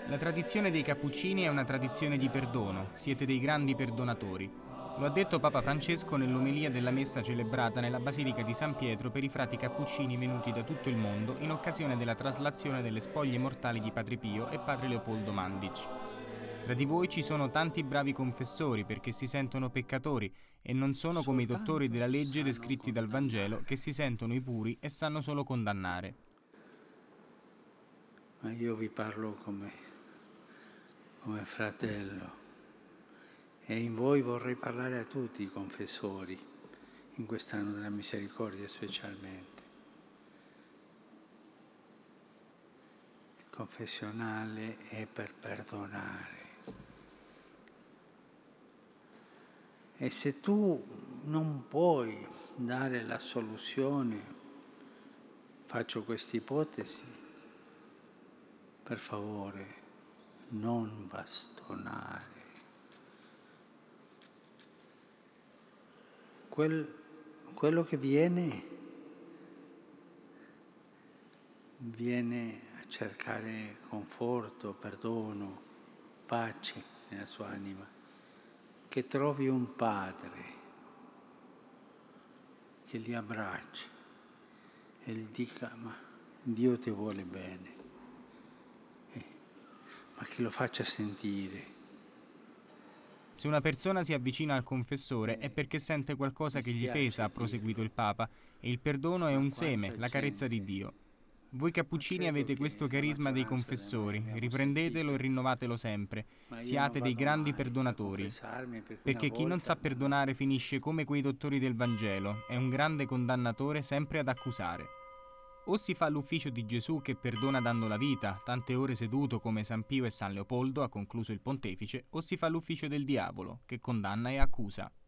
La tradizione dei Cappuccini è una tradizione di perdono, siete dei grandi perdonatori. Lo ha detto Papa Francesco nell'omelia della messa celebrata nella Basilica di San Pietro per i frati cappuccini venuti da tutto il mondo in occasione della traslazione delle spoglie mortali di Padre Pio e Padre Leopoldo Mandic. Tra di voi ci sono tanti bravi confessori perché si sentono peccatori e non sono come i dottori della legge descritti dal Vangelo che si sentono i puri e sanno solo condannare. Ma io vi parlo come fratello e in voi vorrei parlare a tutti i confessori, in quest'anno della misericordia specialmente. Il confessionale è per perdonare. E se tu non puoi dare la soluzione, faccio questa ipotesi, per favore, non bastonare. Quello che viene a cercare conforto, perdono, pace nella sua anima, che trovi un padre che li abbracci e gli dica: ma Dio ti vuole bene, ma che lo faccia sentire. Se una persona si avvicina al confessore è perché sente qualcosa che gli pesa, ha proseguito il Papa, e il perdono è un seme, la carezza di Dio. Voi Cappuccini avete questo carisma dei confessori, riprendetelo e rinnovatelo sempre, siate dei grandi perdonatori. Perché chi non sa perdonare finisce come quei dottori del Vangelo, è un grande condannatore sempre ad accusare. O si fa l'ufficio di Gesù che perdona dando la vita, tante ore seduto come San Pio e San Leopoldo, ha concluso il pontefice, o si fa l'ufficio del diavolo che condanna e accusa.